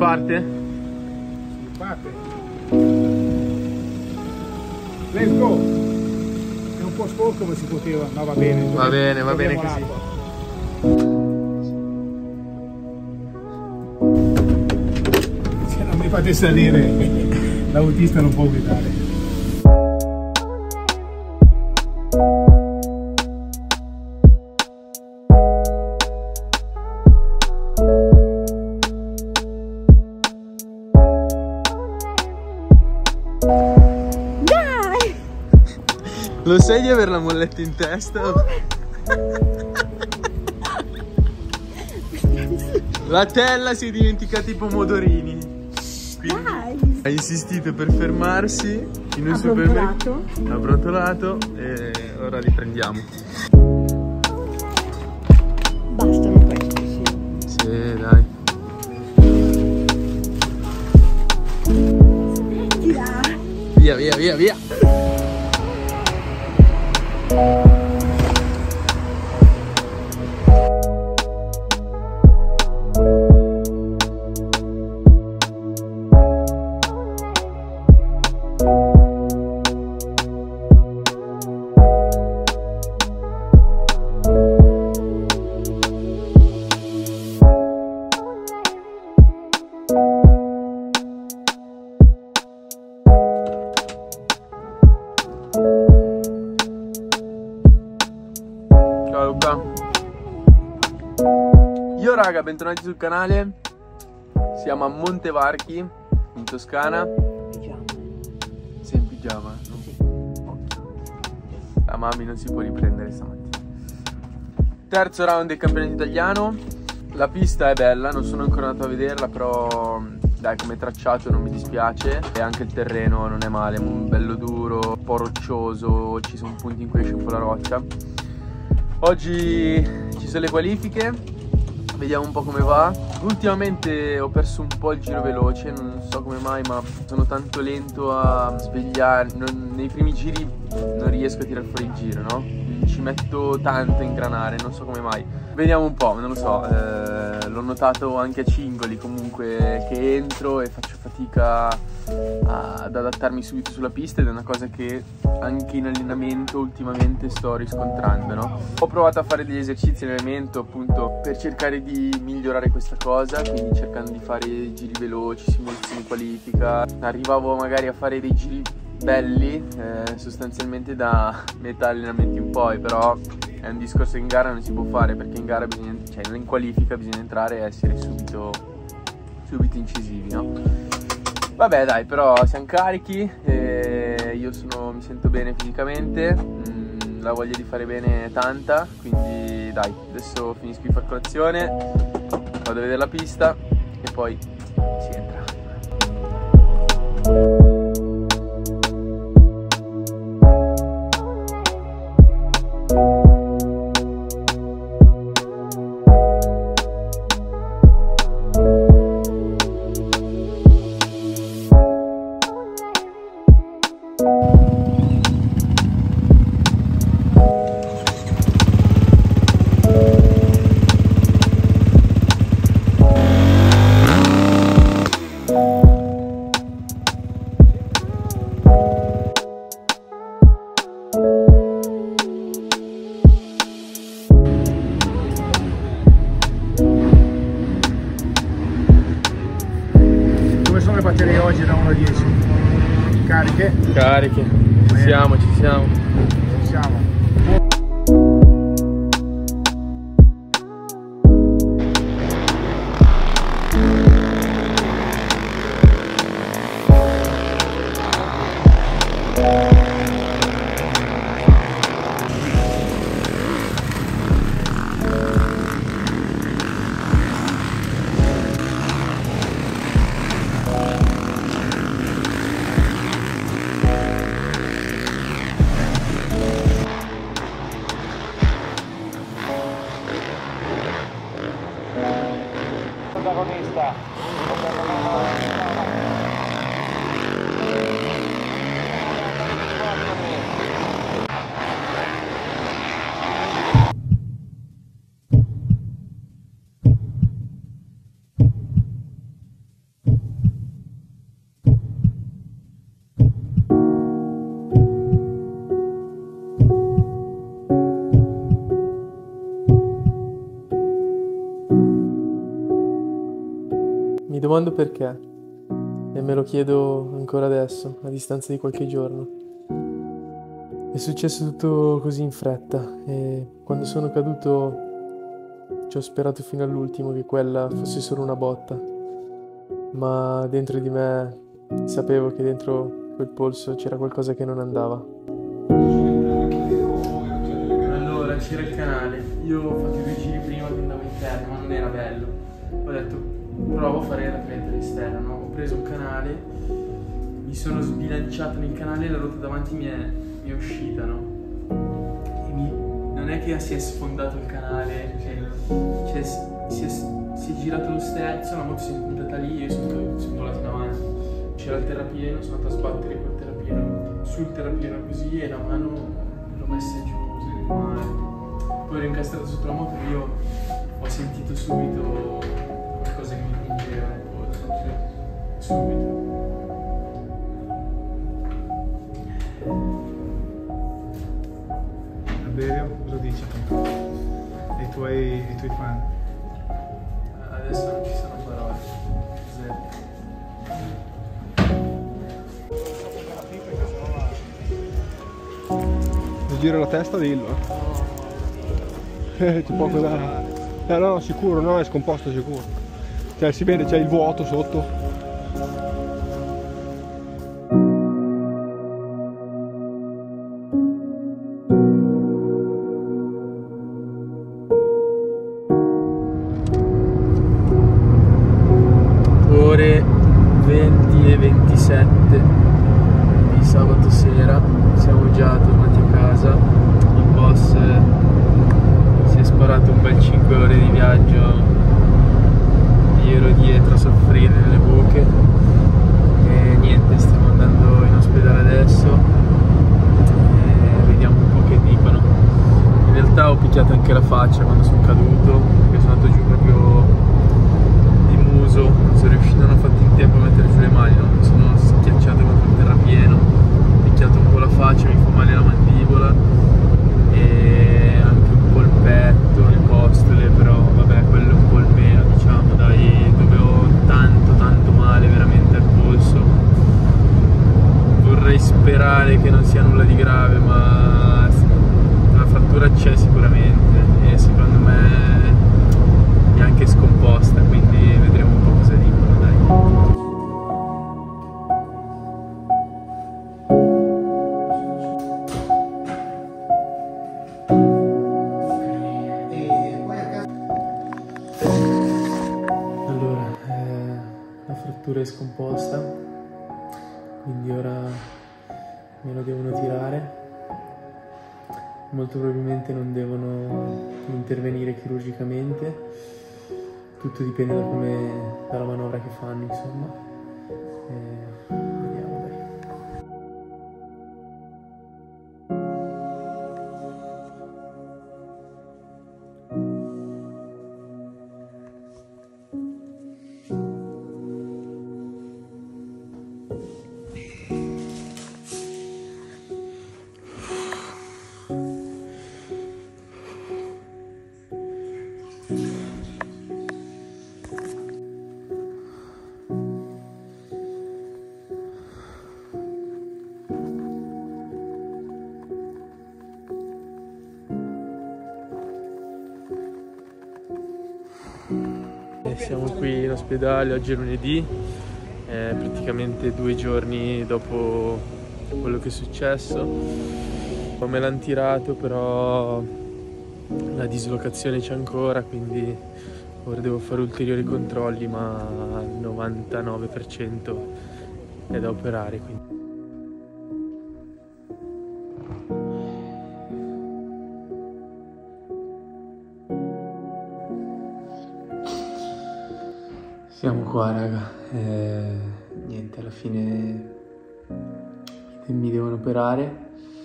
parte? Si parte. Let's go. È un po' sporco ma si poteva, ma va bene. Va bene così. Se non mi fate salire, l'autista non può guidare. Lo sai di avere la molletta in testa? La tella si è dimenticata i pomodorini. Quindi ha insistito per fermarsi in un supermercato. Ha brontolato e ora li prendiamo. Bastano questi, sì. Sì, dai. Via, via, via, via. Ciao Luca. Io raga, bentornati sul canale. Siamo a Montevarchi, in Toscana. Pigiama. Sei in pigiama? Sì. La mami non si può riprendere stamattina. Terzo round del campionato italiano. La pista è bella, non sono ancora andato a vederla, però dai, come tracciato non mi dispiace. E anche il terreno non è male, bello duro, un po' roccioso, ci sono punti in cui esce un po' la roccia. Oggi ci sono le qualifiche, vediamo un po' come va. Ultimamente ho perso un po' il giro veloce, non so come mai, ma sono tanto lento a svegliare. Nei primi giri non riesco a tirare fuori il giro, no? Ci metto tanto a ingranare, non so come mai. Vediamo un po', non lo so. L'ho notato anche a Cingoli comunque, che entro e faccio fatica ad adattarmi subito sulla pista, ed è una cosa che anche in allenamento ultimamente sto riscontrando, no? Ho provato a fare degli esercizi in allenamento appunto per cercare di migliorare questa cosa, quindi cercando di fare giri veloci, simulazioni qualifica. Arrivavo magari a fare dei giri belli sostanzialmente da metà allenamenti in poi, però è un discorso che in gara non si può fare, perché in gara bisogna, cioè in qualifica bisogna entrare e essere subito incisivi, no? Vabbè dai, però siamo carichi, io mi sento bene fisicamente, la voglia di fare bene è tanta, quindi dai, adesso finisco di far colazione, vado a vedere la pista e poi si entra. Le batterie oggi da 1 a 10 cariche? Cariche, ci siamo. Ci siamo. Protagonista. domando perché e me lo chiedo ancora adesso, a distanza di qualche giorno. È successo tutto così in fretta e quando sono caduto ci ho sperato fino all'ultimo che quella fosse solo una botta, ma dentro di me sapevo che dentro quel polso c'era qualcosa che non andava. Allora, c'era il canale, io ho fatto 2 giri prima che andavo interno, ma non era bello. Ho detto, provo a fare la fenêtre esterna, no? Ho preso un canale, mi sono sbilanciato nel canale e la ruota davanti mi è uscita, no? E non è che si è sfondato il canale, cioè si è girato lo sterzo, la moto si è puntata lì e io sono volato in avanti. C'era il terrapieno, sono andato a sbattere col terrapieno sul terrapieno così e la mano l'ho messa giù male. Poi ero incastrato sotto la moto e io ho sentito subito qualcosa che mi pungeva nel polso, subito. Dario, cosa dici ai tuoi fan? Adesso non ci sono parole. Zero. Mi gira la testa, dillo. C'è poco da... no, sicuro, no, è scomposto sicuro. Cioè si vede, c'è il vuoto sotto. Ore 20 e 27 di sabato sera, siamo già tornati a casa. Il boss si è sparato un bel 5 ore di viaggio, io ero dietro a soffrire nelle buche e niente, stiamo andando in ospedale adesso e vediamo un po' che dicono. In realtà ho picchiato anche la faccia quando sono caduto, perché sono andato giù proprio di muso, non ho fatto in tempo a mettere giù le mani, no? Mi sono schiacciato contro il terrapieno, ho picchiato un po' la faccia, mi fa male la mandibola e anche un po' il petto, le costole, però vabbè, quello è un po' il meno, diciamo, dai, dove ho tanto male veramente al polso. Vorrei sperare che non sia nulla di grave, ma la frattura c'è sicuramente e secondo me è anche scomposta, quindi vedremo un po' cosa dicono, dai. Allora, la frattura è scomposta, quindi ora me lo devono tirare. Molto probabilmente non devono intervenire chirurgicamente, tutto dipende dalla manovra che fanno, insomma. Vediamo, dai. Siamo qui in ospedale, oggi è lunedì, praticamente 2 giorni dopo quello che è successo. Me l'hanno tirato, però la dislocazione c'è ancora, quindi ora devo fare ulteriori controlli, ma al 99% è da operare, quindi. Siamo qua, raga, niente, alla fine mi devono operare.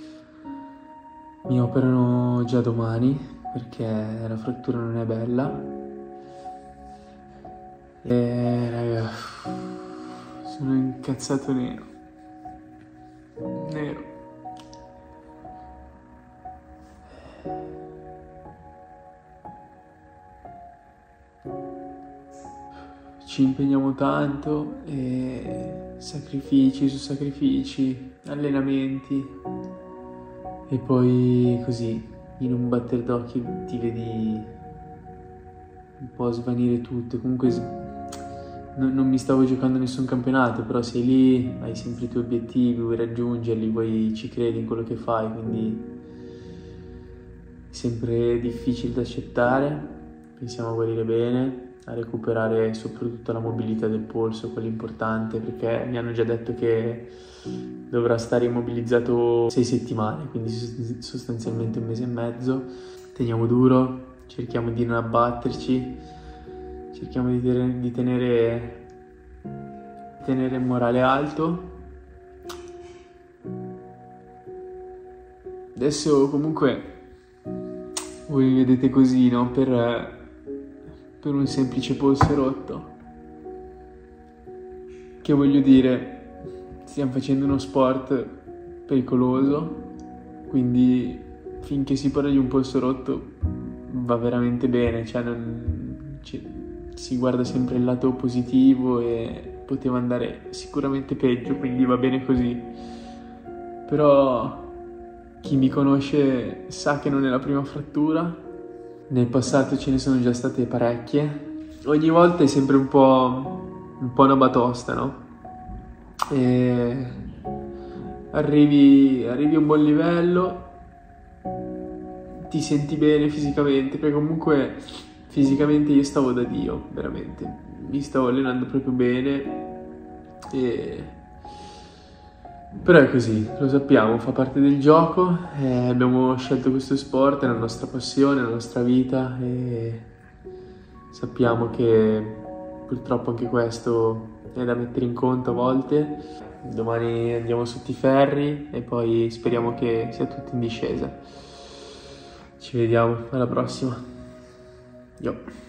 Mi operano già domani perché la frattura non è bella. E raga, sono incazzato nero. ci impegniamo tanto e sacrifici su sacrifici, allenamenti e poi così in un batter d'occhio ti vedi un po' svanire tutto. Comunque non mi stavo giocando nessun campionato, però sei lì, hai sempre i tuoi obiettivi, vuoi raggiungerli, ci credi in quello che fai, quindi è sempre difficile da accettare. Pensiamo a guarire bene, a recuperare soprattutto la mobilità del polso, quello importante, perché mi hanno già detto che dovrà stare immobilizzato 6 settimane, quindi sostanzialmente 1 mese e mezzo. Teniamo duro, cerchiamo di non abbatterci, cerchiamo di tenere il morale alto. Adesso comunque voi mi vedete così, no? Per un semplice polso rotto. Che voglio dire, stiamo facendo uno sport pericoloso, quindi finché si parla di un polso rotto va veramente bene, si guarda sempre il lato positivo e poteva andare sicuramente peggio, quindi va bene così. Però chi mi conosce sa che non è la prima frattura, nel passato ce ne sono già state parecchie, ogni volta è sempre un po' una batosta, no? E arrivi a un buon livello, ti senti bene fisicamente, perché comunque fisicamente io stavo da Dio, veramente, mi stavo allenando proprio bene, però è così, lo sappiamo, fa parte del gioco, abbiamo scelto questo sport, è la nostra passione, la nostra vita e sappiamo che purtroppo anche questo è da mettere in conto a volte. Domani andiamo sotto i ferri e poi speriamo che sia tutto in discesa. Ci vediamo, alla prossima. Yo.